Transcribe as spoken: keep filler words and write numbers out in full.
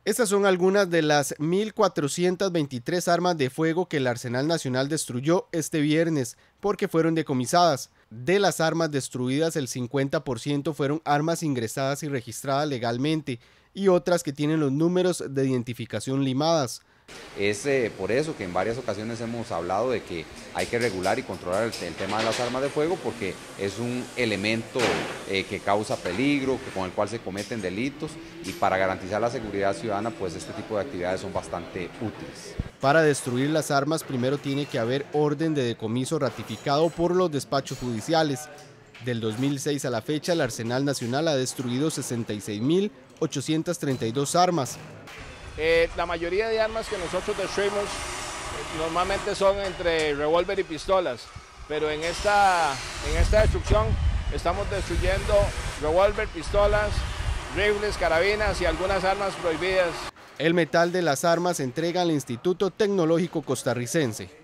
Estas son algunas de las mil cuatrocientas veintitrés armas de fuego que el Arsenal Nacional destruyó este viernes porque fueron decomisadas. De las armas destruidas, el cincuenta por ciento fueron armas ingresadas y registradas legalmente y otras que tienen los números de identificación limadas. Es eh, por eso que en varias ocasiones hemos hablado de que hay que regular y controlar el, el tema de las armas de fuego, porque es un elemento eh, que causa peligro, que, con el cual se cometen delitos, y para garantizar la seguridad ciudadana, pues este tipo de actividades son bastante útiles. Para destruir las armas primero tiene que haber orden de decomiso ratificado por los despachos judiciales. Del dos mil seis a la fecha, el Arsenal Nacional ha destruido sesenta y seis mil ochocientas treinta y dos armas. Eh, la mayoría de armas que nosotros destruimos eh, normalmente son entre revólver y pistolas, pero en esta, en esta destrucción estamos destruyendo revólver, pistolas, rifles, carabinas y algunas armas prohibidas. El metal de las armas se entrega al Instituto Tecnológico Costarricense.